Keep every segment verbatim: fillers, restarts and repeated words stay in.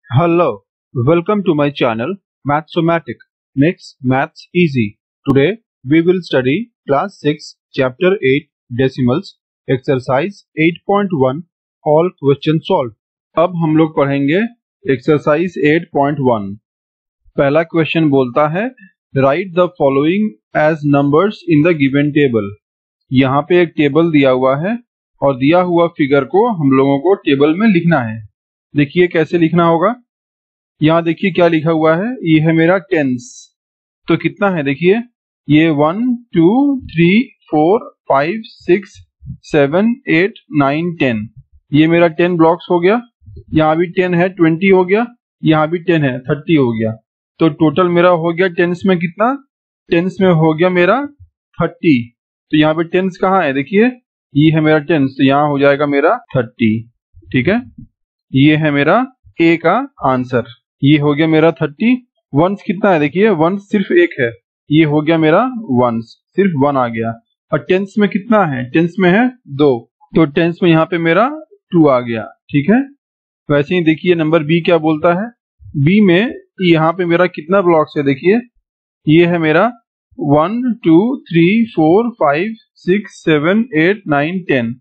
Hello, welcome to my channel Mathsomatic makes maths easy. Today we will study class six chapter eight decimals exercise eight point one all question solved. अब हम लोग पढ़ेंगे exercise eight point one. पहला question बोलता है write the following as numbers in the given table. यहाँ पे एक टेबल दिया हुआ है और दिया हुआ फिगर को हम लोगों को टेबल में लिखना है। देखिए कैसे लिखना होगा। यहाँ देखिए क्या लिखा हुआ है, ये है मेरा टेंस। तो कितना है देखिए, ये one two three four five six seven eight nine ten, ये मेरा टेन ब्लॉक्स हो गया। यहाँ भी टेन है, ट्वेंटी हो गया, यहाँ भी टेन है, थर्टी हो गया। तो टोटल मेरा हो गया टेंस में कितना, टेंस में हो गया मेरा थर्टी। तो यहाँ पे टेंस कहाँ है देखिए, ये है मेरा टेंस, तो यहाँ हो जाएगा मेरा थर्टी। ठीक है, ये है मेरा ए का आंसर। ये हो गया मेरा थर्टी। वंस कितना है देखिए, वंस सिर्फ एक है, ये हो गया मेरा वंस, सिर्फ वन आ गया। और टेंस में कितना है, टेंस में है दो, तो टेंस में यहाँ पे मेरा टू आ गया। ठीक है, वैसे ही देखिए नंबर बी क्या बोलता है। बी में यहाँ पे मेरा कितना ब्लॉक्स है देखिए, ये है मेरा one two three four five six seven eight nine ten,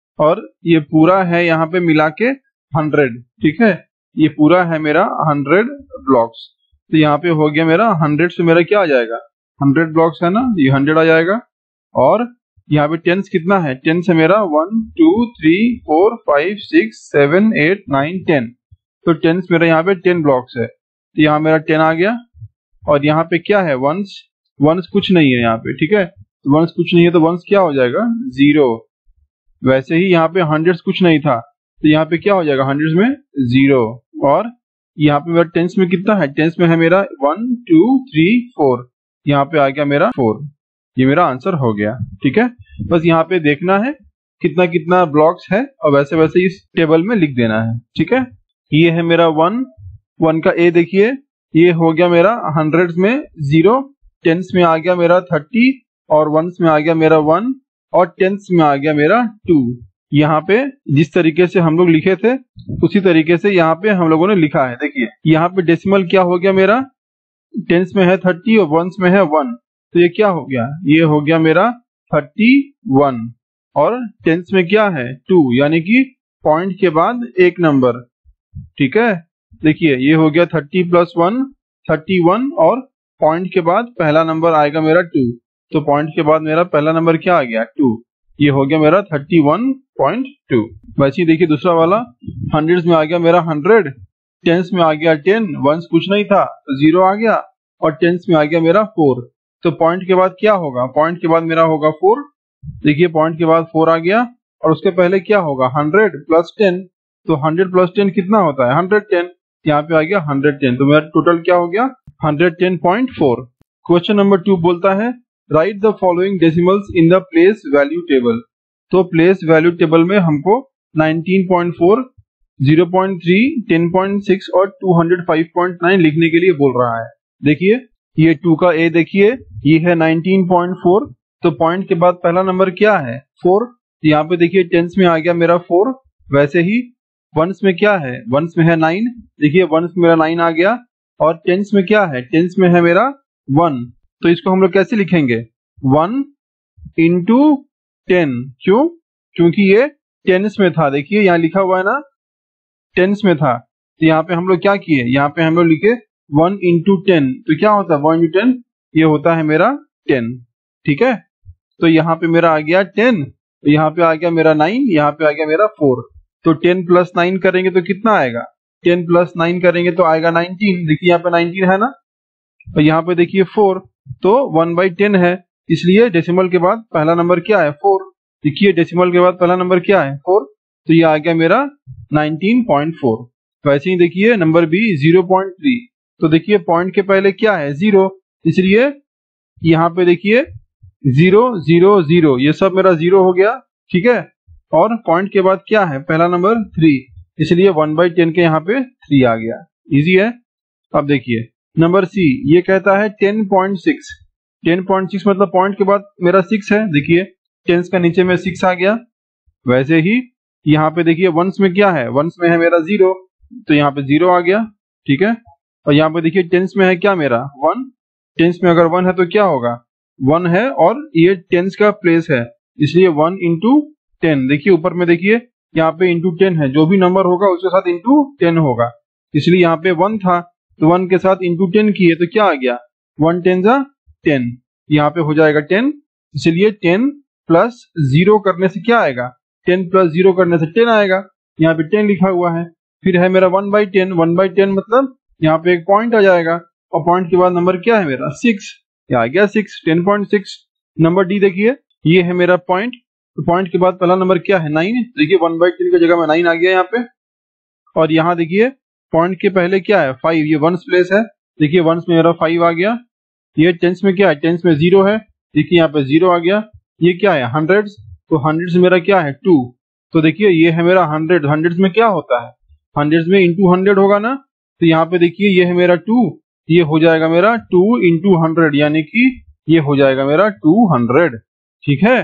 और ये पूरा है यहाँ पे मिला के हंड्रेड। ठीक है, ये पूरा है मेरा हंड्रेड ब्लॉक्स। तो यहाँ पे हो गया मेरा हंड्रेड से मेरा क्या आ जाएगा, हंड्रेड ब्लॉक्स है ना, ये हंड्रेड आ जाएगा। और यहाँ पे टेंस कितना है, टेंस है मेरा one two three four five six seven eight nine ten, तो टेंस मेरा यहाँ पे टेन ब्लॉक्स है, तो यहाँ मेरा टेन आ गया। और यहाँ पे क्या है, वंस, वंस कुछ नहीं है यहाँ पे। ठीक है, तो वंस कुछ नहीं है तो वंस क्या हो जाएगा, जीरो। वैसे ही यहाँ पे हंड्रेड्स कुछ नहीं था, तो यहाँ पे क्या हो जाएगा, हंड्रेड्स में जीरो। और यहाँ पे मेरा टेंस में कितना है, टेंस में है मेरा वन टू थ्री फोर, यहाँ पे आ गया मेरा फोर। ये मेरा आंसर हो गया। ठीक है, बस यहाँ पे देखना है कितना कितना ब्लॉक्स है और वैसे वैसे इस टेबल में लिख देना है। ठीक है, ये है मेरा वन, वन का ए देखिए, ये हो गया मेरा हंड्रेड्स में जीरो, टेंस में आ गया मेरा थर्टी, और वंस में आ गया मेरा वन, और टेंस में आ गया मेरा टू। यहाँ पे जिस तरीके से हम लोग लिखे थे उसी तरीके से यहाँ पे हम लोगों ने लिखा है। देखिए यहाँ पे डेसिमल क्या हो गया मेरा, टेंस में है थर्टी और वंस में है वन, तो ये क्या हो गया, ये हो गया मेरा थर्टी वन। और टेंस में क्या है, टू, यानी कि पॉइंट के बाद एक नंबर। ठीक है, देखिए ये हो गया thirty plus one, thirty one, और पॉइंट के बाद पहला नंबर आएगा मेरा टू, तो पॉइंट के बाद मेरा पहला नंबर क्या आ गया, टू। ये हो गया मेरा थर्टी वन पॉइंट टू। वैसे ही देखिए दूसरा वाला, हंड्रेड्स में आ गया मेरा हंड्रेड, टेंस में आ गया टेन, वंस कुछ नहीं था तो जीरो आ गया, और टेंस में आ गया मेरा फोर, तो पॉइंट के बाद क्या होगा, पॉइंट के बाद मेरा होगा फोर। देखिए पॉइंट के बाद फोर आ गया, और उसके पहले क्या होगा, हंड्रेड प्लस टेन, तो हंड्रेड प्लस टेन कितना होता है, हंड्रेड टेन, यहाँ पे आ गया हंड्रेड टेन, तो मेरा टोटल क्या हो गया, hundred ten point four. Question number two बोलता है write the following decimals in the place value table. तो प्लेस वैल्यू टेबल में हमको nineteen point four, zero point three, ten point six और two hundred five point nine लिखने के लिए बोल रहा है। देखिए ये टू का ए देखिए, ये है नाइनटीन पॉइंट फोर, तो पॉइंट के बाद पहला नंबर क्या है, फोर, तो यहाँ पे देखिए टेंस में आ गया मेरा फोर। वैसे ही वंस में क्या है, वंस में है नाइन, देखिए वंस में मेरा नाइन आ गया, और टेंस में क्या है, टेंस में है मेरा वन, तो इसको हम लोग कैसे लिखेंगे, वन इंटू टेन। क्यों, क्योंकि ये टेंस में था, देखिए यहाँ लिखा हुआ है ना, टेंस में था, तो यहाँ पे हम लोग क्या किए, यहाँ पे हम लोग लिखे वन इंटू टेन, तो क्या होता है वन इंटू टेन, ये होता है मेरा टेन। ठीक है, तो यहाँ पे मेरा आ गया टेन, तो यहाँ पे आ गया मेरा नाइन, यहाँ पे आ गया मेरा फोर, तो टेन प्लस नाइन करेंगे तो कितना आएगा, टेन प्लस नाइन करेंगे तो आएगा नाइनटीन। देखिए यहाँ पे नाइनटीन है ना, और यहाँ पे देखिए फोर, तो वन बाई टेन है, इसलिए डेसिमल के बाद पहला नंबर क्या है, फोर। देखिए डेसिमल के बाद पहला नंबर क्या है, फोर, तो ये आ गया मेरा नाइनटीन पॉइंट फोर। वैसे ही देखिए number B zero point three, तो देखिए पॉइंट के पहले क्या है, जीरो, इसलिए यहाँ पे देखिए जीरो जीरो जीरो, ये सब मेरा जीरो हो गया। ठीक है, और पॉइंट के बाद क्या है, पहला नंबर थ्री, इसलिए वन बाई टेन के यहाँ पे थ्री आ गया। इजी है। अब देखिए नंबर सी, ये कहता है ten point six, ten point six मतलब पॉइंट के बाद मेरा सिक्स है, देखिए टेंस का नीचे में सिक्स आ गया। वैसे ही यहाँ पे देखिए वंस में क्या है, वंस में है मेरा जीरो, तो यहाँ पे जीरो आ गया। ठीक है। और यहाँ पे देखिए टेंस में है क्या मेरा वन, टेंस में अगर वन है तो क्या होगा वन है, और ये टेंस का प्लेस है इसलिए वन इंटू टेन। देखिए ऊपर में देखिए यहाँ पे इंटू टेन है, जो भी नंबर होगा उसके साथ इंटू टेन होगा, इसलिए यहाँ पे वन था तो वन के साथ इंटू टेन किए तो क्या आ गया वन टेन जा टेन, यहाँ पे हो जाएगा टेन, इसलिए टेन प्लस जीरो करने से क्या आएगा टेन प्लस जीरो करने से टेन आएगा, यहाँ पे टेन लिखा हुआ है। फिर है मेरा one by ten, one by ten मतलब यहाँ पे एक पॉइंट आ जाएगा, और पॉइंट के बाद नंबर क्या है मेरा सिक्स, आ गया six, ten point six. Number D देखिए ये है मेरा पॉइंट, तो पॉइंट के बाद पहला नंबर क्या है नाइन, देखिए वन बाई टेन की जगह में नाइन आ गया यहाँ पे। और यहाँ देखिए पॉइंट के पहले क्या है फाइव, ये वंस प्लेस है, देखिए वंस में मेरा फाइव आ गया। ये टेंस में क्या है टेंस में जीरो है, देखिए यहाँ पे जीरो आ गया। ये क्या है हंड्रेड्स, तो हंड्रेड्स में मेरा क्या है टू, तो देखिए ये है मेरा हंड्रेड, हंड्रेड्स में क्या होता है हंड्रेड्स में इंटू हंड्रेड होगा ना, तो यहाँ पे देखिए ये है मेरा टू, ये हो जाएगा मेरा टू इंटू हंड्रेड, यानी कि ये हो जाएगा मेरा टू हंड्रेड। ठीक है,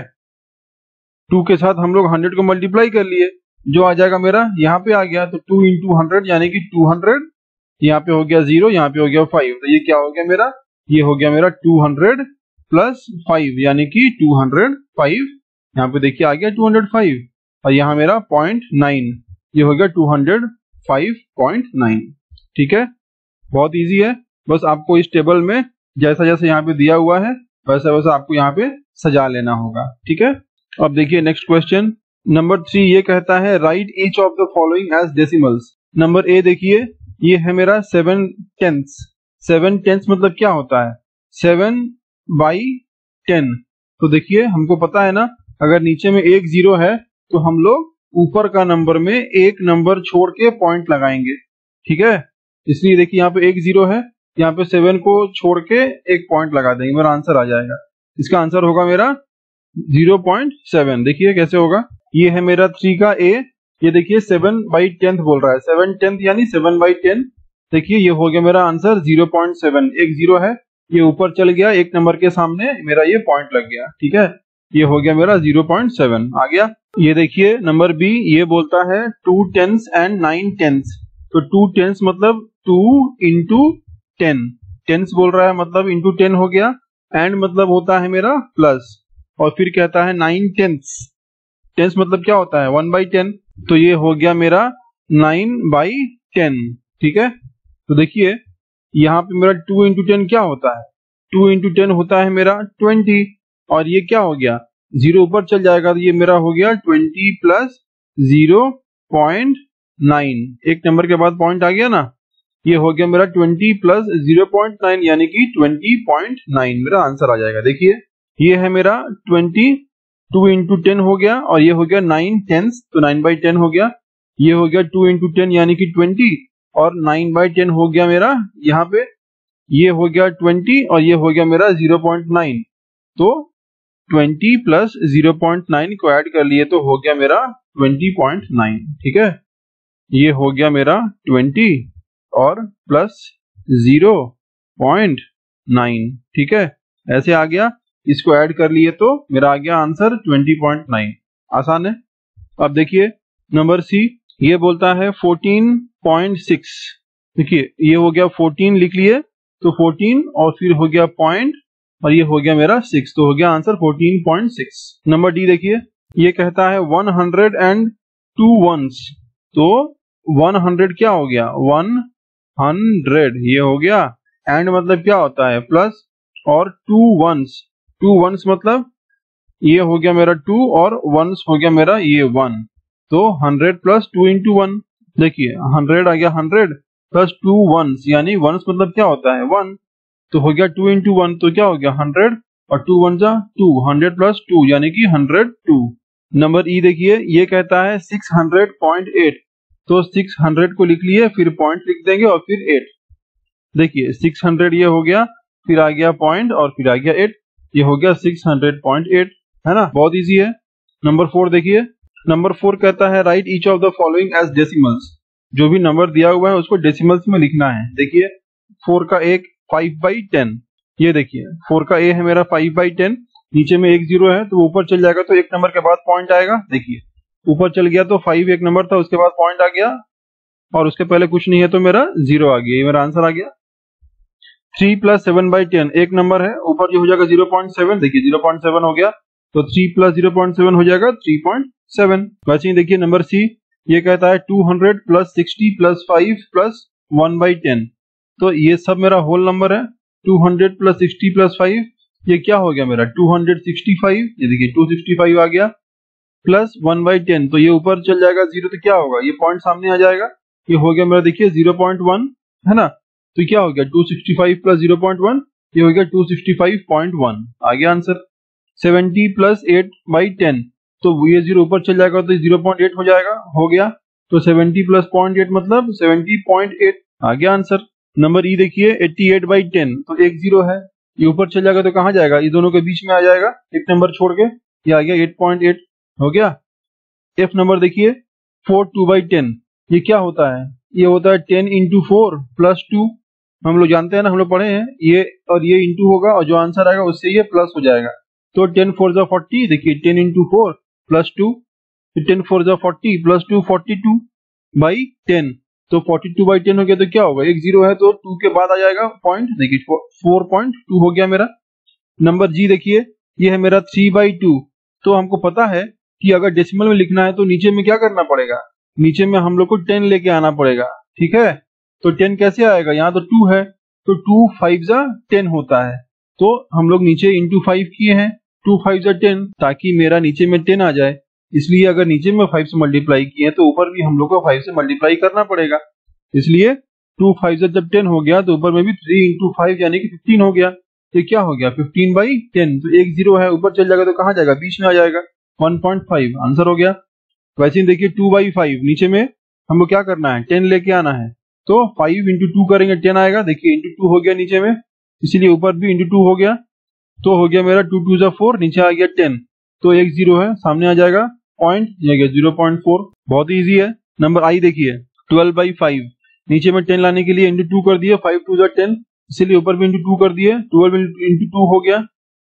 टू के साथ हम लोग हंड्रेड को मल्टीप्लाई कर लिए, जो आ जाएगा मेरा यहाँ पे आ गया, तो टू इंटू हंड्रेड यानी कि टू हंड्रेड, यहाँ पे हो गया जीरो, यहाँ पे हो गया फाइव, तो ये क्या हो गया मेरा ये हो गया मेरा टू हंड्रेड प्लस फाइव यानी कि टू हंड्रेड फाइव, यहाँ पे देखिए आ गया टू हंड्रेड फाइव, और यहाँ मेरा पॉइंट नाइन, ये हो गया two hundred five point nine. ठीक है, बहुत इजी है, बस आपको इस टेबल में जैसा जैसा यहाँ पे दिया हुआ है वैसा वैसा आपको यहाँ पे सजा लेना होगा। ठीक है, अब देखिए नेक्स्ट क्वेश्चन नंबर थ्री, ये कहता है write each of the following as decimals. Number A देखिए ये है मेरा सेवन टेंस, सेवन टेंस मतलब क्या होता है सेवन बाई टेन, तो देखिए हमको पता है ना अगर नीचे में एक जीरो है तो हम लोग ऊपर का नंबर में एक नंबर छोड़ के पॉइंट लगाएंगे। ठीक है, इसलिए देखिए यहाँ पे एक जीरो है, यहाँ पे सेवन को छोड़ के एक पॉइंट लगा देंगे, मेरा आंसर आ जाएगा। इसका आंसर होगा मेरा जीरो पॉइंट सेवन। देखिए कैसे होगा, ये है मेरा थ्री का ए, ये देखिए सेवन बाई टेंथ बोल रहा है, सेवन टेंथ यानी सेवन बाई टेन, देखिए ये हो गया मेरा आंसर जीरो पॉइंट सेवन। एक जीरो है ये ऊपर चल गया, एक नंबर के सामने मेरा ये पॉइंट लग गया। ठीक है, ये हो गया मेरा जीरो पॉइंट सेवन आ गया। ये देखिए नंबर बी, ये बोलता है two tens and nine tens, तो टू टेंस मतलब टू इंटू टेन, टेंस बोल रहा है मतलब इंटू टेन हो गया, एंड मतलब होता है मेरा प्लस, और फिर कहता है नाइन टेंस, टेंस मतलब क्या होता है वन बाई टेन, तो ये हो गया मेरा नाइन बाई टेन। ठीक है, तो देखिए यहाँ पे मेरा टू इंटू टेन क्या होता है, टू इंटू टेन होता है मेरा ट्वेंटी, और ये क्या हो गया जीरो ऊपर चल जाएगा तो ये मेरा हो गया twenty plus zero point nine, एक नंबर के बाद पॉइंट आ गया ना, ये हो गया मेरा twenty plus zero point nine यानी कि ट्वेंटी पॉइंट नाइन, मेरा आंसर आ जाएगा। देखिए ये है मेरा ट्वेंटी, टू इंटू टेन हो गया, और ये हो गया नाइन टेंस तो नाइन बाई टेन हो गया, ये हो गया टू इंटू टेन यानी कि ट्वेंटी, और नाइन बाई टेन हो गया मेरा यहाँ पे, ये हो गया ट्वेंटी और ये हो गया मेरा जीरो पॉइंट नाइन, तो twenty plus zero point nine को ऐड कर लिए तो हो गया मेरा ट्वेंटी पॉइंट नाइन। ठीक है, ये हो गया मेरा ट्वेंटी और प्लस जीरो पॉइंट नाइन। ठीक है, ऐसे आ गया, इसको ऐड कर लिए तो मेरा आ गया आंसर ट्वेंटी पॉइंट नाइन। आसान है। अब देखिए नंबर सी, ये बोलता है फोर्टीन पॉइंट सिक्स, देखिए ये हो गया फोर्टीन लिख लिए तो फोर्टीन और फिर हो गया पॉइंट और ये हो गया मेरा सिक्स, तो हो गया answer fourteen point six. Number D देखिए, ये कहता है one hundred and two ones, तो वन हंड्रेड क्या हो गया वन हंड्रेड, ये हो गया, एंड मतलब क्या होता है प्लस, और टू वंस, टू वंस मतलब ये हो गया मेरा टू और वंस हो गया मेरा ये वन, तो hundred plus two into one, देखिए हंड्रेड आ गया हंड्रेड प्लस टू वंस, यानी वंस मतलब क्या होता है वन, तो हो गया टू इंटू वन, तो क्या हो गया हंड्रेड और टू वन जा टू, हंड्रेड प्लस टू यानी कि हंड्रेड टू। नंबर ई देखिए, ये कहता है सिक्स हंड्रेड पॉइंट एट, तो सिक्स हंड्रेड को लिख लिए फिर पॉइंट लिख देंगे और फिर एट, देखिए सिक्स हंड्रेड ये हो गया, फिर आ गया पॉइंट और फिर आ गया एट, ये हो गया सिक्स हंड्रेड पॉइंट एट, है ना, बहुत इजी है। नंबर फोर देखिए, नंबर फोर कहता है write each of the following as decimals, जो भी नंबर दिया हुआ है उसको डेसिमल्स में लिखना है। देखिए फोर का एक फाइव बाई टेन, ये देखिए फोर का ए है मेरा फाइव बाई टेन, नीचे में एक जीरो है तो ऊपर चल जाएगा तो एक नंबर के बाद पॉइंट आएगा, देखिए ऊपर चल गया तो फाइव एक नंबर था उसके बाद पॉइंट आ गया, और उसके पहले कुछ नहीं है तो मेरा जीरो आ गया, ये मेरा आंसर आ गया। Three plus seven by ten एक नंबर है, ऊपर जो हो जाएगा जीरो पॉइंट सेवन, देखिए जीरो पॉइंट सेवन हो गया, तो three plus zero point seven हो जाएगा थ्री पॉइंट सेवन। वैसे ही देखिए नंबर सी, ये कहता है two hundred plus sixty plus five plus one by ten, तो ये सब मेरा होल नंबर है। Two hundred plus sixty plus five, ये क्या हो गया मेरा टू हंड्रेड सिक्सटी फाइव, ये देखिए टू सिक्सटी फाइव आ गया, प्लस वन बाई टेन, तो ये ऊपर चल जाएगा जीरो, तो क्या होगा, ये पॉइंट सामने आ जाएगा, ये हो गया मेरा देखिए जीरो पॉइंट वन है ना, तो क्या हो गया two sixty five plus zero point one, ये हो गया two sixty five point one, आ गया answer. Seventy plus eight by ten, तो ये जीरो ऊपर चल जाएगा तो जीरो पॉइंट एट हो जाएगा, हो गया, तो सेवेंटी प्लस पॉइंट एट मतलब सेवेंटी पॉइंट एट, आ गया आंसर। नंबर ई देखिए एट्टी एट बाई टेन, तो एक जीरो है, ये ऊपर चल जाएगा तो कहाँ जाएगा, ये दोनों के बीच में आ जाएगा, एक नंबर छोड़ के, ये आ गया एट पॉइंट एट, हो गया। एफ नंबर देखिए फोर टू बाई टेन, ये क्या होता है, ये होता है ten into four plus two, हम लोग जानते हैं ना, हम लोग पढ़े हैं, ये और ये इंटू होगा और जो आंसर आएगा उससे ये प्लस हो जाएगा, तो टेन फोर जा फोर्टी, देखिए ten into four plus two, ten four जा forty plus two forty two by ten, तो फोर्टी टू बाई टेन हो गया, तो क्या होगा एक जीरो है तो टू के बाद आ जाएगा पॉइंट, देखिए फोर पॉइंट टू हो गया मेरा। नंबर जी देखिए, ये है मेरा थ्री बाई टू, तो हमको पता है कि अगर डेसिमल में लिखना है तो नीचे में क्या करना पड़ेगा, नीचे में हम लोग को टेन लेके आना पड़ेगा, ठीक है, तो टेन कैसे आएगा, यहाँ तो टू है, तो टू फाइव जा टेन होता है, तो हम लोग नीचे इंटू फाइव किए हैं, टू फाइव जा टेन, ताकि मेरा नीचे में टेन आ जाए, इसलिए अगर नीचे में फाइव से मल्टीप्लाई किए तो ऊपर भी हम लोग को फाइव से मल्टीप्लाई करना पड़ेगा, इसलिए टू फाइव जा जब टेन हो गया तो ऊपर में भी थ्री इंटू फाइव यानी कि फिफ्टीन हो गया, तो क्या हो गया फिफ्टीन बाई टेन, तो एक जीरो है ऊपर चल जाएगा तो कहाँ जाएगा, बीच में आ जाएगा, वन पॉइंट फाइव, आंसर हो गया। वैसे ही देखिए टू बाई फाइव, नीचे में हमको क्या करना है, टेन लेके आना है, तो फाइव इंटू टू करेंगे टेन आएगा, देखिए इंटू टू हो गया नीचे में, इसीलिए ऊपर भी इंटू टू हो गया, तो हो गया मेरा टू टू जा फोर, नीचे आ गया टेन, तो एक जीरो है सामने आ जाएगा पॉइंट, ये गया जीरो पॉइंट फोर, बहुत ही ईजी है। नंबर आई देखिए ट्वेल्व बाई फाइव, नीचे में टेन लाने के लिए इंटू टू कर दिए, फाइव टू जा टेन, इसीलिए ऊपर भी इंटू टू कर दिए, ट्वेल्व इंटू टू हो गया,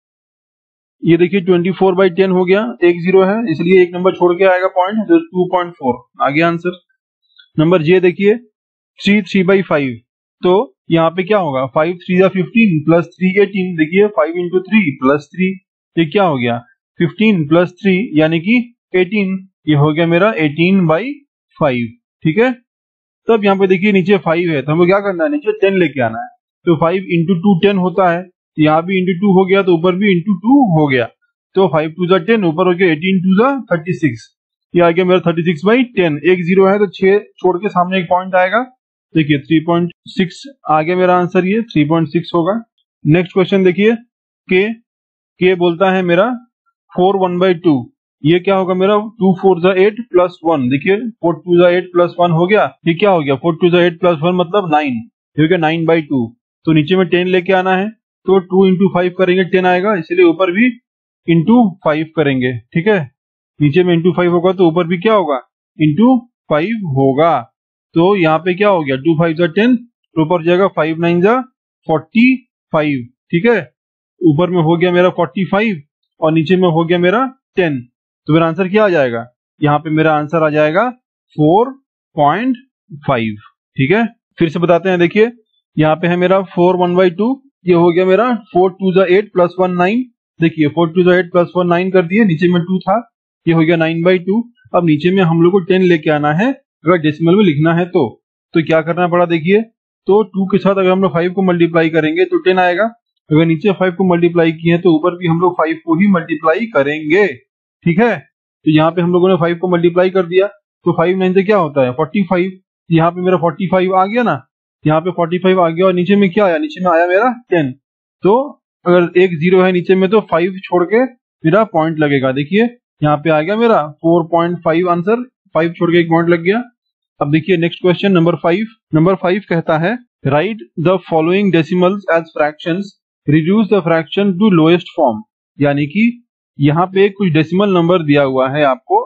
ये देखिए ट्वेंटी फोर बाई टेन हो गया, एक जीरो है इसलिए एक नंबर छोड़ के आएगा पॉइंट, जो टू पॉइंट फोर, आ गया आंसर। नंबर जे देखिए थ्री थ्री बाई फाइव, तो यहाँ पे क्या होगा, फाइव थ्री जा फिफ्टीन प्लस थ्री एटीन, देखिए five into three plus three, ये क्या हो गया फिफ्टीन प्लस थ्री यानी कि एटीन, ये हो गया मेरा एटीन बाई फाइव, ठीक है। तब यहाँ पे देखिए नीचे फाइव है तो हमको क्या करना है, नीचे टेन लेके आना है, तो फाइव इंटू टू टेन होता है, यहाँ भी इंटू टू हो गया तो ऊपर भी इंटू टू हो गया, तो फाइव टू जा टेन, ऊपर हो गया एटीन टू जा थर्टी सिक्स, ये आ गया मेरा थर्टी सिक्स बाई टेन, एक जीरो है तो छह छोड़ के सामने एक पॉइंट आएगा, देखिए थ्री पॉइंट सिक्स आ गया मेरा आंसर, ये थ्री पॉइंट सिक्स होगा। नेक्स्ट क्वेश्चन देखिए, के के बोलता है मेरा फोर वन बाई टू, ये क्या होगा मेरा टू फोर जा एट प्लस वन, देखिए फोर टू जा एट प्लस वन हो गया, ये क्या हो गया फोर टू जा एट प्लस वन मतलब नाइन, ये हो गया नाइन बाई टू, तो नीचे में टेन लेके आना है, तो टू इंटू फाइव करेंगे टेन आएगा, इसलिए ऊपर भी इंटू फाइव करेंगे, ठीक है, नीचे में इंटू फाइव होगा तो ऊपर भी क्या होगा इंटू फाइव होगा, तो यहाँ पे क्या हो गया टू फाइव जा टेन, तो ऊपर जाएगा फाइव नाइन जा फोर्टी फाइव, ठीक है, ऊपर में हो गया मेरा फोर्टी फाइव और नीचे में हो गया मेरा टेन, तो मेरा आंसर क्या आ जाएगा, यहाँ पे मेरा आंसर आ जाएगा फोर पॉइंट फाइव, ठीक है। फिर से बताते हैं, देखिए यहाँ पे है मेरा फोर वन बाई टू, ये हो गया मेरा फोर टू जा एट प्लस वन नाइन, देखिए फोर टू जा एट प्लस वन नाइन कर दिए, नीचे में टू था, ये हो गया नाइन बाई टू, अब नीचे में हम लोग को टेन लेके आना है, अगर डेसिमल में लिखना है तो तो क्या करना पड़ा, देखिए तो टू के साथ अगर हम लोग फाइव को मल्टीप्लाई करेंगे तो टेन आएगा, अगर नीचे फाइव को मल्टीप्लाई किए तो ऊपर भी हम लोग फाइव को ही मल्टीप्लाई करेंगे, ठीक है। तो यहाँ पे हम लोगों ने फाइव को मल्टीप्लाई कर दिया, तो फाइव नाइन से क्या होता है फोर्टी फाइव, यहाँ पे मेरा फोर्टी फाइव आ गया ना, यहाँ पे फोर्टी फाइव आ गया और नीचे में क्या आया, नीचे में आया मेरा टेन, तो अगर एक जीरो है नीचे में तो फाइव छोड़ के मेरा पॉइंट लगेगा, देखिए यहाँ पे आ गया मेरा four point five answer, five छोड़ के एक पॉइंट लग गया। अब देखिए next question number five, number five कहता है write the following decimals as fractions, reduce the fraction to lowest form, यानी कि यहाँ पे कुछ डेसिमल नंबर दिया हुआ है आपको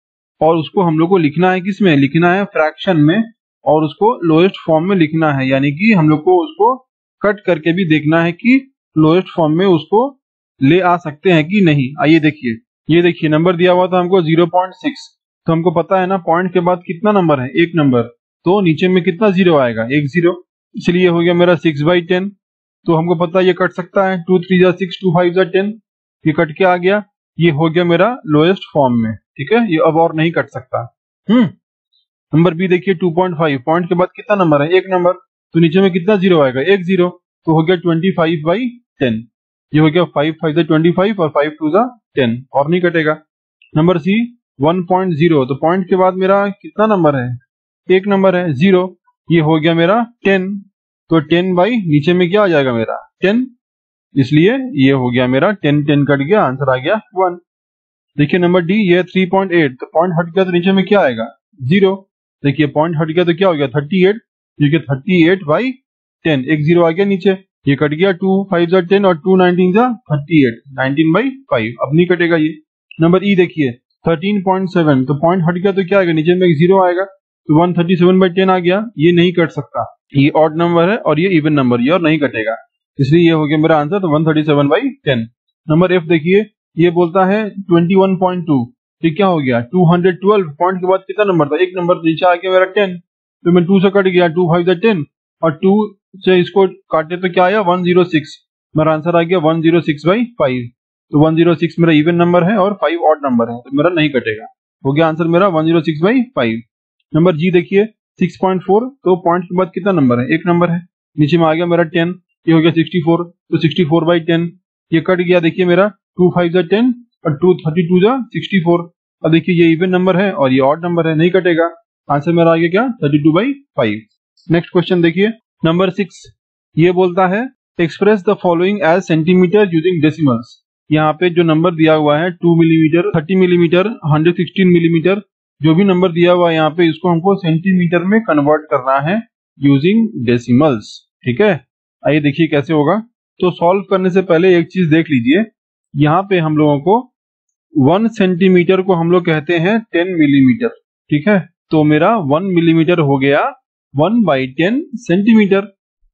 और उसको हम लोग को लिखना है, किसमें लिखना है, फ्रैक्शन में, और उसको लोएस्ट फॉर्म में लिखना है, यानी कि हम लोग को उसको कट करके भी देखना है कि लोएस्ट फॉर्म में उसको ले आ सकते हैं कि नहीं। आइए देखिए, ये देखिए नंबर दिया हुआ था हमको जीरो पॉइंट सिक्स, तो हमको पता है ना पॉइंट के बाद कितना नंबर है, एक नंबर, तो नीचे में कितना जीरो आएगा, एक जीरो, इसलिए हो गया मेरा सिक्स बाई टेन। तो हमको पता है ये कट सकता है, टू थ्री जा सिक्स, टू फाइव जा टेन, ये कट के आ गया, ये हो गया मेरा लोएस्ट फॉर्म में। ठीक है, ये अब और नहीं कट सकता। हम्म नंबर बी देखिए टू पॉइंट फाइव, पॉइंट के बाद कितना नंबर है, एक नंबर, तो नीचे में कितना जीरो आएगा, एक जीरो, तो हो गया ट्वेंटी फाइव बाई टेन। ये हो गया फाइव फाइव जा ट्वेंटी फाइव और फाइव टू जा टेन, और नहीं कटेगा। Number C one point zero, तो पॉइंट के बाद मेरा कितना नंबर है, एक नंबर है, जीरो, ये हो गया मेरा टेन, तो टेन बाई नीचे में क्या आ जाएगा मेरा टेन, इसलिए ये हो गया मेरा टेन, टेन कट गया, आंसर आ गया वन। देखिए नंबर डी, ये थ्री पॉइंट एट, तो पॉइंट हट गया तो नीचे में क्या आएगा, जीरो, देखिए पॉइंट हट गया तो क्या हो गया थर्टी एट, देखिए थर्टी एट बाई टेन, एक जीरो आ गया नीचे, ये कट गया, टू फाइव जा टेन और टू नाइनटीन जा thirty eight, nineteen by five, अब नहीं कटेगा ये। नंबर ई देखिए थर्टीन पॉइंट सेवन, तो पॉइंट हट गया तो क्या आएगा, नीचे में एक जीरो आएगा, तो one thirty seven by ten आ गया, ये नहीं कट सकता, ये ऑड नंबर है और ये इवन नंबर, ये और नहीं कटेगा, इसलिए ये हो गया मेरा आंसर, तो one thirty seven by ten. Number F देखिए, ये बोलता है ट्वेंटी वन पॉइंट टू, तो क्या हो गया टू हंड्रेड ट्वेल्व, पॉइंट के बाद कितना नंबर था, एक नंबर, नीचे आ गया मेरा टेन, तो मैं टू से कट गया, टू फाइव जा टेन और टू से इसको काटे तो क्या आया वन जीरो सिक्स, मेरा आंसर आ गया one zero six by five, तो वन जीरो सिक्स मेरा इवन नंबर है और फाइव ऑड नंबर है, तो मेरा नहीं कटेगा, हो गया आंसर मेरा one zero six by five. Number G देखिए सिक्स पॉइंट फोर, तो पॉइंट के बाद कितना नंबर है, एक नंबर है, नीचे में आ गया मेरा टेन, ये हो गया सिक्सटी फोर, तो सिक्सटी फोर बाई टेन, ये कट गया, देखिए मेरा टू फाइव जा टेन और टू थर्टी टू जा सिक्सटी फोर, अब देखिए ये इवन नंबर है और ये ऑड नंबर है, नहीं कटेगा, आंसर मेरा आ गया क्या thirty two by five. Next question देखिए नंबर सिक्स, ये बोलता है express the following as centimetre using decimals. यहाँ पे जो नंबर दिया हुआ है two millimetre, thirty millimetre, hundred sixteen millimetre, जो भी नंबर दिया हुआ है यहाँ पे, इसको हमको सेंटीमीटर में कन्वर्ट करना है यूजिंग डेसिमल्स। ठीक है, आइए देखिए कैसे होगा। तो सॉल्व करने से पहले एक चीज देख लीजिए, यहाँ पे हम लोगों को वन सेंटीमीटर को हम लोग कहते हैं टेन मिलीमीटर। ठीक है, तो मेरा वन मिलीमीटर हो गया वन बाई टेन सेंटीमीटर।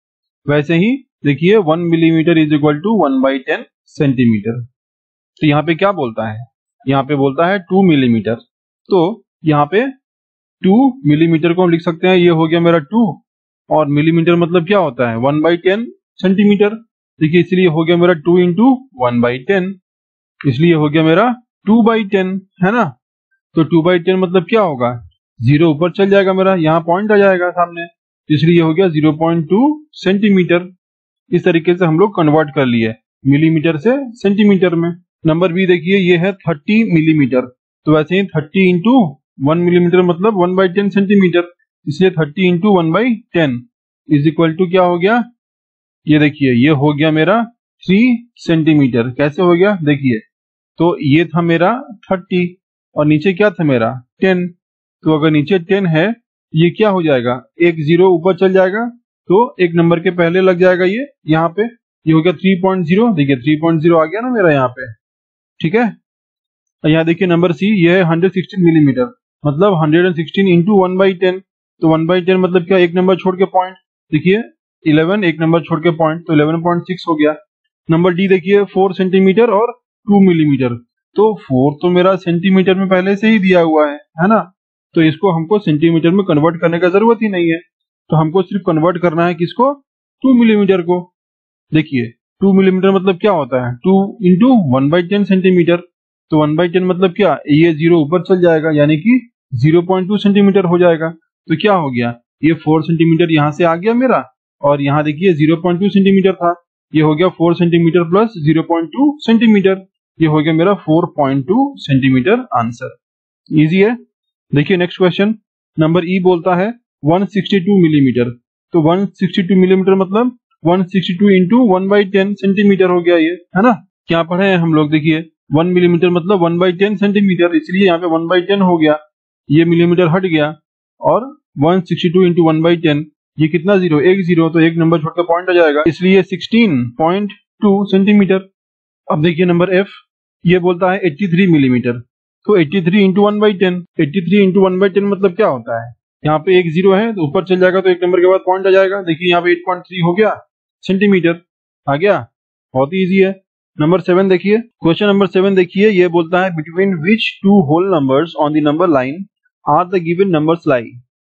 वैसे ही देखिए one millimetre is equal to one by ten centimetre. तो यहाँ पे क्या बोलता है, यहाँ पे बोलता है टू मिलीमीटर, तो यहाँ पे टू मिलीमीटर को हम लिख सकते हैं, ये हो गया मेरा टू, और मिलीमीटर मतलब क्या होता है वन बाई टेन सेंटीमीटर, देखिए इसलिए हो गया मेरा two into one by ten, इसलिए हो गया मेरा टू बाई टेन, है ना। तो टू बाई टेन मतलब क्या होगा, जीरो ऊपर चल जाएगा मेरा, यहाँ पॉइंट आ जाएगा सामने, इसलिए हो गया जीरो पॉइंट टू सेंटीमीटर। इस तरीके से हम लोग कन्वर्ट कर लिए मिलीमीटर से सेंटीमीटर में। नंबर बी देखिए, ये है थर्टी मिलीमीटर, तो वैसे ही थर्टी इंटू वन मिलीमीटर मतलब वन बाई टेन सेंटीमीटर, इसलिए thirty into one by ten is equal to क्या हो गया, ये देखिए ये हो गया मेरा थ्री सेंटीमीटर। कैसे हो गया देखिए, तो ये था मेरा थर्टी और नीचे क्या था मेरा टेन, तो अगर नीचे टेन है ये क्या हो जाएगा, एक जीरो ऊपर चल जाएगा, तो एक नंबर के पहले लग जाएगा ये यहाँ पे, ये हो गया थ्री पॉइंट जीरो, देखिए थ्री पॉइंट जीरो आ गया ना मेरा यहाँ पे। ठीक है, यहाँ देखिए नंबर सी, ये है हंड्रेड सिक्सटीन मिलीमीटर, मतलब hundred sixteen into one by ten, तो वन बाई टेन मतलब क्या, एक नंबर छोड़ के पॉइंट, देखिए इलेवन, एक नंबर छोड़ के पॉइंट, तो इलेवन पॉइंट सिक्स हो गया। नंबर डी देखिए फोर सेंटीमीटर और टू मिलीमीटर, तो फोर तो मेरा सेंटीमीटर में पहले से ही दिया हुआ है है ना, तो इसको हमको सेंटीमीटर में कन्वर्ट करने का जरूरत ही नहीं है, तो हमको सिर्फ कन्वर्ट करना है किसको, टू मिलीमीटर को। देखिए टू मिलीमीटर मतलब क्या होता है, two into one by ten centimetre, तो वन बाई टेन मतलब क्या, ये जीरो ऊपर चल जाएगा, यानी कि जीरो पॉइंट टू सेंटीमीटर हो जाएगा, तो क्या हो गया, ये फोर सेंटीमीटर यहाँ से आ गया मेरा, और यहाँ देखिए जीरो पॉइंट टू सेंटीमीटर था, ये हो गया four centimetre plus zero point two centimetre, ये हो गया मेरा four point two centimetre. Answer easy है। देखिए नेक्स्ट क्वेश्चन, नंबर ई बोलता है वन सिक्सटी टू मिलीमीटर, तो वन सिक्सटी टू मिलीमीटर मतलब one sixty two into one by ten centimetre हो गया ये, है ना। क्या पढ़े हैं हम लोग, देखिए वन मिलीमीटर मतलब वन बाई टेन सेंटीमीटर, इसलिए यहाँ पे वन बाई टेन हो गया, ये मिलीमीटर हट गया, और one sixty two into one by ten, ये कितना जीरो, एक जीरो, तो एक नंबर छोड़कर पॉइंट आ जाएगा, इसलिए सिक्सटीन पॉइंट टू सेंटीमीटर। अब देखिए नंबर एफ, ये बोलता है एट्टी थ्री मिलीमीटर, तो eighty three into one by ten, eighty three into one by ten मतलब क्या होता है, यहाँ पे एक जीरो है तो ऊपर चल जाएगा, तो एक नंबर के बाद पॉइंट आ जाएगा, देखिए यहाँ पे एट पॉइंट थ्री हो गया सेंटीमीटर आ गया, बहुत ही ईजी है। नंबर सेवन देखिए, क्वेश्चन नंबर सेवन देखिए, ये बोलता है between which two whole numbers on the number line are the given numbers lie.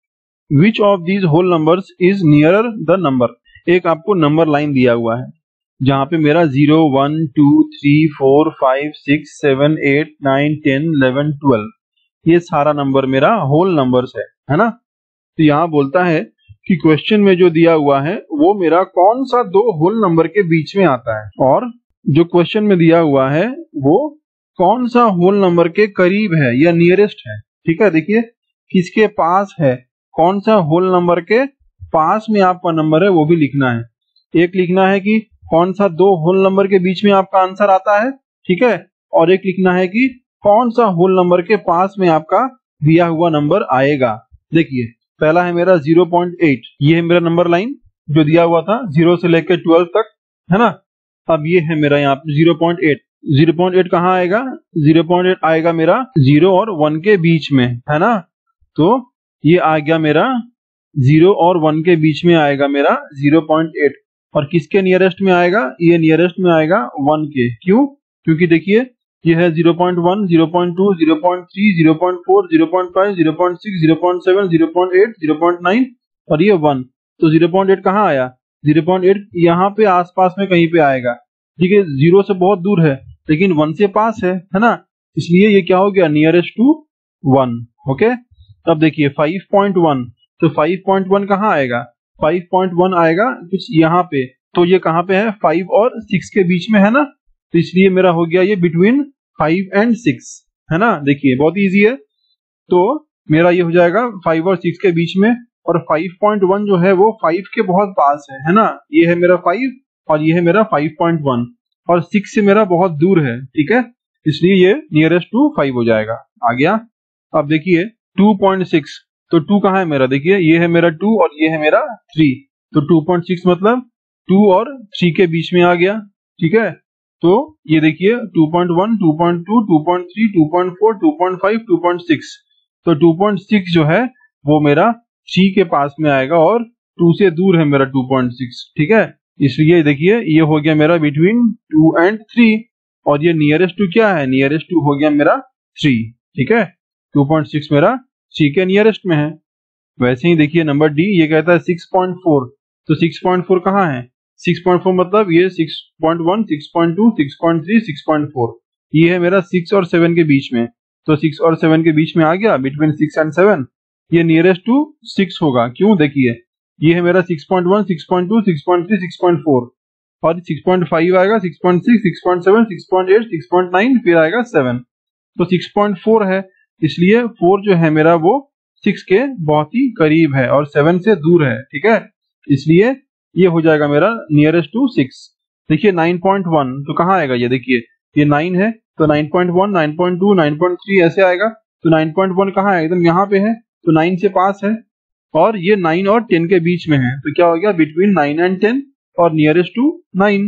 Which of these whole numbers is nearer the number. एक आपको नंबर लाइन दिया हुआ है जहां पे मेरा zero one two three four five six seven eight nine ten eleven twelve ये सारा नंबर मेरा होल नंबर्स है है ना। तो यहाँ बोलता है कि क्वेश्चन में जो दिया हुआ है वो मेरा कौन सा दो होल नंबर के बीच में आता है, और जो क्वेश्चन में दिया हुआ है वो कौन सा होल नंबर के करीब है या नियरेस्ट है। ठीक है, देखिए किसके पास है, कौन सा होल नंबर के पास में आपका नंबर है वो भी लिखना है। एक लिखना है कि कौन सा दो होल नंबर के बीच में आपका आंसर आता है, ठीक है, और एक लिखना है कि कौन सा होल नंबर के पास में आपका दिया हुआ नंबर आएगा। देखिए पहला है मेरा ज़ीरो पॉइंट एट, ये है मेरा नंबर लाइन जो दिया हुआ था जीरो से लेकर ट्वेल्व तक, है ना। अब ये है मेरा यहाँ पे zero point eight, zero point eight कहाँ आएगा, ज़ीरो पॉइंट एट आएगा मेरा जीरो और वन के बीच में, है ना। तो ये आ गया मेरा जीरो और वन के बीच में आएगा मेरा ज़ीरो पॉइंट एट, और किसके नियरेस्ट में आएगा, ये नियरेस्ट में आएगा वन के। क्यों, क्योंकि देखिए ये है zero point one, zero point two, zero point three, zero point four, zero point five, zero point six, zero point seven, zero point eight, zero point nine और ये वन। तो ज़ीरो पॉइंट एट कहाँ आया, zero point eight यहाँ पे आसपास में कहीं पे आएगा। ठीक है, जीरो से बहुत दूर है लेकिन वन से पास है, है ना, इसलिए ये क्या हो गया, नियरेस्ट टू वन। ओके, अब देखिए फाइव पॉइंट वन, तो फाइव पॉइंट वन कहाँ आएगा, फाइव पॉइंट वन आएगा कुछ यहाँ पे, तो ये कहाँ पे है, फाइव और सिक्स के बीच में है ना, तो इसलिए मेरा हो गया ये बिटवीन फाइव एंड सिक्स, है ना। देखिए बहुत इजी है, तो मेरा ये हो जाएगा फाइव और सिक्स के बीच में, और फाइव पॉइंट वन जो है वो फाइव के बहुत पास है, है ना। ये है मेरा फाइव और ये है मेरा फाइव पॉइंट वन, और सिक्स से मेरा बहुत दूर है, ठीक है, इसलिए ये नियरेस्ट टू फाइव हो जाएगा। आ गया। अब देखिए टू पॉइंट सिक्स, तो टू कहाँ है मेरा, देखिए ये है मेरा टू और ये है मेरा थ्री, तो टू पॉइंट सिक्स मतलब टू और थ्री के बीच में आ गया, ठीक है। तो ये देखिए two point one, two point two, two point three, two point four, two point five, two point six, तो टू पॉइंट सिक्स जो है वो मेरा थ्री के पास में आएगा और टू से दूर है मेरा टू पॉइंट सिक्स, ठीक है, इसलिए देखिए ये हो गया मेरा बिटवीन टू एंड थ्री, और ये नियरेस्ट टू क्या है, नियरेस्ट टू हो गया मेरा थ्री, ठीक है, टू पॉइंट सिक्स मेरा थ्री के नियरेस्ट में है। वैसे ही देखिए नंबर डी, ये कहता है सिक्स पॉइंट फोर, तो सिक्स पॉइंट फोर कहाँ है, सिक्स पॉइंट फोर मतलब ये six point one, six point two, six point three, six point four, ये है मेरा सिक्स और सेवन के बीच में, तो सिक्स और सेवन के बीच में आ गया बिटवीन सिक्स एंड सेवन, ये नियरेस्ट टू सिक्स होगा। क्यों, देखिए ये है मेरा six point one, six point two, six point three, six point four, और सिक्स पॉइंट फाइव आएगा, six point six, six point seven, six point eight, six point nine, फिर आएगा सेवन, तो सिक्स पॉइंट फोर है, इसलिए four जो है मेरा वो सिक्स के बहुत ही करीब है और सेवन से दूर है, ठीक है, इसलिए ये हो जाएगा मेरा नियरेस्ट टू सिक्स। देखिए नाइन पॉइंट वन, तो कहाँ आएगा, ये देखिए ये नाइन है, तो nine point one, nine point two, nine point three ऐसे आएगा, तो नाइन पॉइंट वन कहाँ है, एकदम यहाँ पे है, तो नाइन से पास है, और ये नाइन और टेन के बीच में है, तो क्या हो गया बिटवीन नाइन एंड टेन और nearest to nine.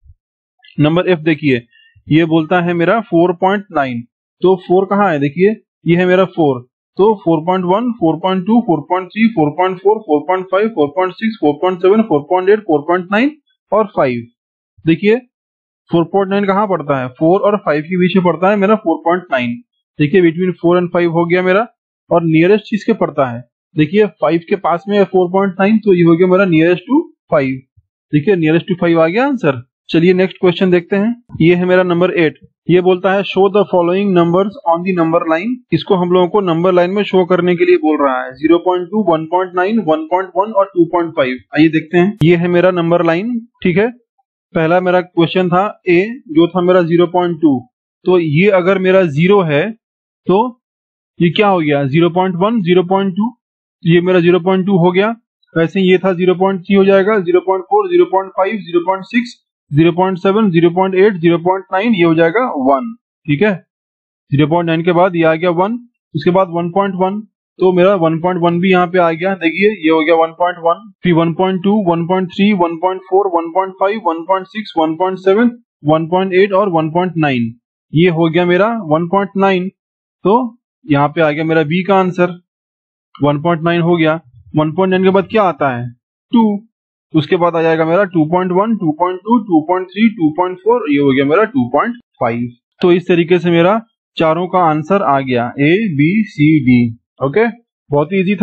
Number F देखिए, ये बोलता है मेरा फोर पॉइंट नाइन, तो फोर कहाँ है, देखिए ये है मेरा फोर, तो four point one, four point two, four point three, four point four, four point five, four point six, four point seven, four point eight, four point nine और five. देखिए फोर पॉइंट नाइन कहाँ पड़ता है, four और five के बीच में पड़ता है मेरा फोर पॉइंट नाइन। देखिए बिटवीन फोर एंड फाइव हो गया मेरा, और नियरेस्ट चीज के पड़ता है, देखिए फाइव के पास में है फोर पॉइंट नाइन, तो ये हो गया मेरा नियरेस्ट टू फाइव। देखिए नियरेस्ट टू फाइव आ गया आंसर। चलिए नेक्स्ट क्वेश्चन देखते हैं, ये है मेरा नंबर एट, ये बोलता है show the following numbers on the number line. इसको हम लोगों को नंबर लाइन में शो करने के लिए बोल रहा है, zero point two, one point nine, one point one और टू पॉइंट फाइव। आइए देखते हैं, ये है मेरा नंबर लाइन, ठीक है। पहला मेरा क्वेश्चन था ए, जो था मेरा ज़ीरो पॉइंट टू, तो ये अगर मेरा जीरो है तो ये क्या हो गया, zero point one, zero point two, ये मेरा ज़ीरो पॉइंट टू हो गया। वैसे ये था ज़ीरो पॉइंट थ्री हो जाएगा, zero point four, zero point five, zero point six, zero point seven, zero point eight, zero point nine, ये हो जाएगा वन, ठीक है। ज़ीरो पॉइंट नाइन के बाद ये आ गया वन, उसके बाद वन पॉइंट वन, तो मेरा वन पॉइंट वन भी यहाँ पे आ गया, देखिए ये हो गया वन पॉइंट वन, फिर one point two, one point three, one point four, one point five, one point six, one point seven, one point eight और वन पॉइंट नाइन, ये हो गया मेरा वन पॉइंट नाइन। तो यहाँ पे आ गया मेरा बी का आंसर, वन पॉइंट नाइन हो गया। वन पॉइंट नाइन के बाद क्या आता है, टू, उसके बाद आ जाएगा मेरा two point one, two point two, two point three, two point four, ये हो गया मेरा टू पॉइंट फाइव। तो इस तरीके से मेरा चारों का आंसर आ गया, A B C D. Okay, बहुत ही इजी था,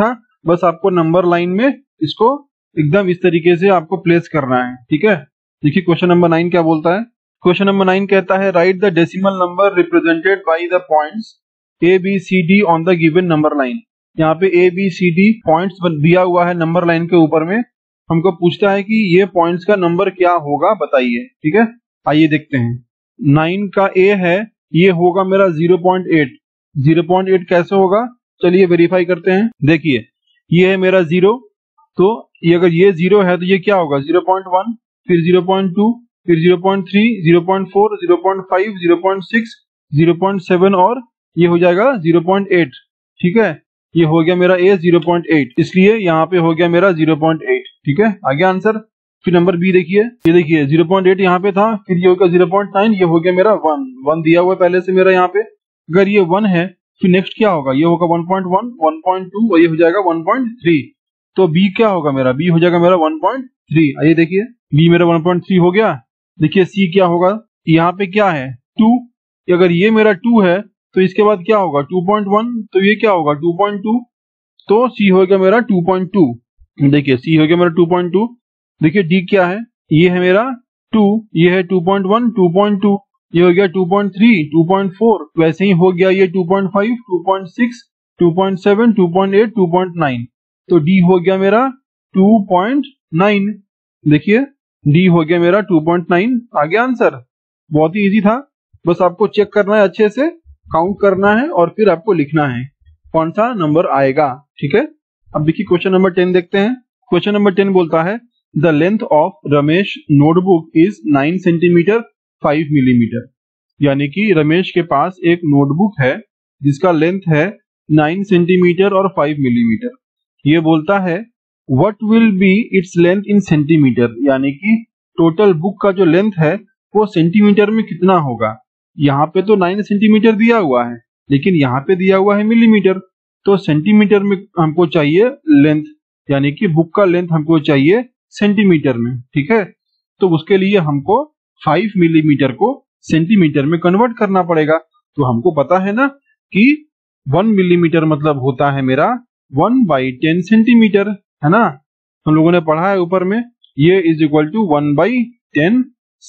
बस आपको नंबर लाइन में इसको एकदम इस तरीके से आपको प्लेस करना है, ठीक है। देखिए क्वेश्चन नंबर नाइन क्या बोलता है। क्वेश्चन नंबर नाइन कहता है write the decimal number represented by the points A B C D on the given number line. यहाँ पे A B C D points दिया हुआ है नंबर लाइन के ऊपर में, हमको पूछता है कि ये पॉइंट्स का नंबर क्या होगा बताइए, ठीक है। आइए देखते हैं। नाइन का ए है, ये होगा मेरा zero point eight. Zero point eight कैसे होगा, चलिए वेरीफाई करते हैं। देखिए ये है मेरा जीरो, तो ये अगर ये जीरो है तो ये क्या होगा ज़ीरो पॉइंट वन, फिर ज़ीरो पॉइंट टू, फिर zero point three, zero point four, zero point five, zero point six, zero point seven और ये हो जाएगा ज़ीरो पॉइंट एट, ठीक है। ये हो गया मेरा ए ज़ीरो पॉइंट एट, इसलिए यहाँ पे हो गया मेरा ज़ीरो पॉइंट एट, ठीक है। आगे आंसर। फिर नंबर बी देखिए, ये देखिए ज़ीरो पॉइंट एट यहाँ पे था, फिर ये हो गया ज़ीरो पॉइंट नाइन, ये हो गया मेरा वन। वन दिया हुआ है पहले से मेरा यहाँ पे, अगर ये वन है फिर नेक्स्ट क्या होगा, ये होगा one point one, one point two और ये हो जाएगा वन पॉइंट थ्री। तो बी क्या होगा मेरा, बी हो जाएगा मेरा वन पॉइंट थ्री। आइए देखिए बी मेरा वन पॉइंट थ्री हो गया। देखिए सी क्या होगा, यहाँ पे क्या है टू, अगर ये मेरा टू है तो इसके बाद क्या होगा टू पॉइंट वन, तो ये क्या होगा टू पॉइंट टू, तो सी हो गया मेरा टू पॉइंट टू। देखिए सी हो गया मेरा टू पॉइंट टू। देखिए डी क्या है, ये है मेरा टू, ये है two point one, two point two, ये हो गया two point three, two point four, वैसे ही हो गया ये two point five, two point six, two point seven, two point eight, two point nine, तो डी हो गया मेरा टू पॉइंट नाइन। देखिए डी हो गया मेरा टू पॉइंट नाइन। आ गया आंसर। बहुत ही इजी था, बस आपको चेक करना है, अच्छे से काउंट करना है और फिर आपको लिखना है कौन सा नंबर आएगा, ठीक है। अब देखिए क्वेश्चन नंबर टेन देखते हैं। क्वेश्चन नंबर टेन बोलता है the length of Ramesh notebook is nine centimetre five millimetre. यानी कि रमेश के पास एक नोटबुक है जिसका लेंथ है नाइन सेंटीमीटर और फाइव मिलीमीटर। ये बोलता है what will be its length in centimetre, यानी कि टोटल बुक का जो लेंथ है वो सेंटीमीटर में कितना होगा। यहाँ पे तो नाइन सेंटीमीटर दिया हुआ है, लेकिन यहाँ पे दिया हुआ है मिलीमीटर, तो सेंटीमीटर में हमको चाहिए लेंथ, यानी कि बुक का लेंथ हमको चाहिए सेंटीमीटर में, ठीक है। तो उसके लिए हमको फाइव मिलीमीटर को सेंटीमीटर में कन्वर्ट करना पड़ेगा। तो हमको पता है ना कि वन मिलीमीटर मतलब होता है मेरा वन बाई टेन सेंटीमीटर, है ना। हम लोगों ने पढ़ा है ऊपर में, ये is equal to one by ten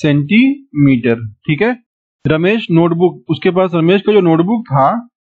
centimetre, ठीक है। रमेश नोटबुक, उसके पास रमेश का जो नोटबुक था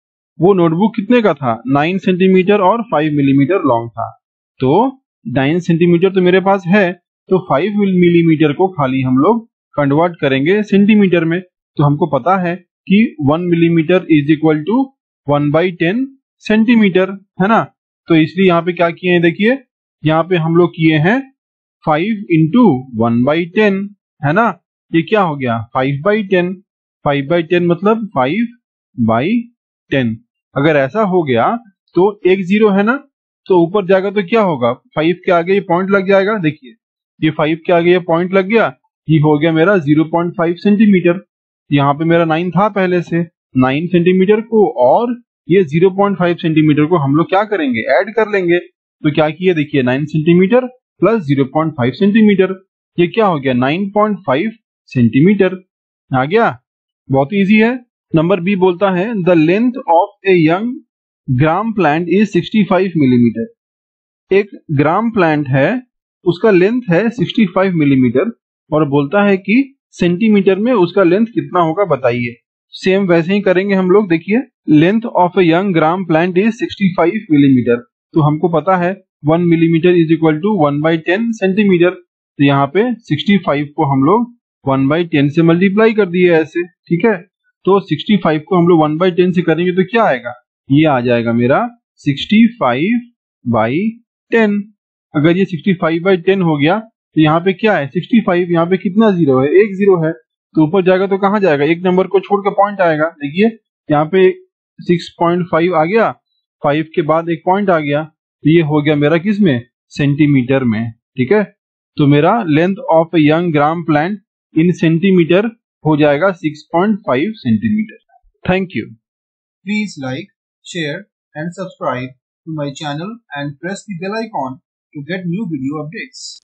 वो नोटबुक कितने का था, नाइन सेंटीमीटर और फाइव मिलीमीटर लॉन्ग था। तो नाइन सेंटीमीटर तो मेरे पास है, तो फाइव मिलीमीटर को खाली हम लोग कन्वर्ट करेंगे सेंटीमीटर में। तो हमको पता है कि one millimetre is equal to one by ten centimetre, है ना। तो इसलिए यहाँ पे क्या किए हैं, देखिए यहाँ पे हम लोग किए हैं five into one by ten, है ना। ये क्या हो गया five by ten, five by ten मतलब फाइव बाई टेन। अगर ऐसा हो गया तो एक जीरो है ना, तो ऊपर जाएगा तो क्या होगा, फाइव के आगे ये पॉइंट लग जाएगा। देखिए ये फाइव के आगे ये पॉइंट लग गया, ये हो गया मेरा ज़ीरो पॉइंट फाइव सेंटीमीटर। यहाँ पे मेरा नाइन था पहले से, नाइन सेंटीमीटर को और ये ज़ीरो पॉइंट फाइव सेंटीमीटर को हम लोग क्या करेंगे, ऐड कर लेंगे। तो क्या किया, देखिए nine centimetre plus zero point five centimetre, ये क्या हो गया नाइन पॉइंट फाइव सेंटीमीटर। आ गया, बहुत इजी है। नंबर बी बोलता है the length of a young gram plant is sixty five millimetre. एक ग्राम प्लांट है, उसका लेंथ है सिक्सटी फाइव मिलीमीटर और बोलता है कि सेंटीमीटर में उसका लेंथ कितना होगा बताइए। सेम वैसे ही करेंगे हम लोग। देखिए length of a young gram plant is sixty five millimetre, तो हमको पता है one millimetre is equal to one by ten centimetre. तो यहाँ पे सिक्सटी फाइव को हम लोग वन बाई टेन से मल्टीप्लाई कर दिए ऐसे, ठीक है। तो सिक्सटी फाइव को हम लोग वन बाई टेन से करेंगे तो क्या आएगा, ये आ जाएगा मेरा सिक्सटी फाइव बाई टेन। अगर ये सिक्सटी फाइव बाई टेन हो गया तो यहाँ पे क्या है सिक्सटी फाइव, यहाँ पे कितना जीरो है, एक जीरो है, तो ऊपर जाएगा तो कहाँ जाएगा, एक नंबर को छोड़ के पॉइंट आएगा। देखिए यहाँ पे सिक्स पॉइंट फाइव आ गया, फाइव के बाद एक पॉइंट आ गया, तो ये हो गया मेरा किस में, सेंटीमीटर में, ठीक है। तो मेरा length of a young gram plant in centimetre हो जाएगा six point five centimetre. Thank you. Please like, share and subscribe to my channel and press the bell icon to get new video updates.